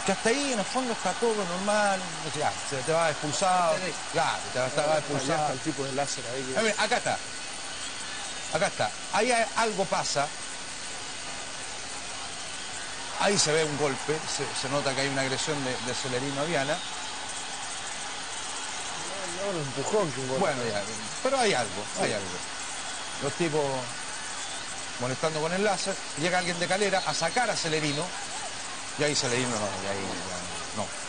Que hasta ahí en el fondo está todo normal, ya, se te va expulsado, claro, te va expulsado. El tipo de láser ahí. A ver, acá está, ahí algo pasa, ahí se ve un golpe, se nota que hay una agresión de Celerino a Viana. No, un empujón que un golpe. Bueno, ya, pero hay algo. Los tipos molestando con el láser, llega alguien de Calera a sacar a Celerino, y ahí Celerino no, y ahí ya no.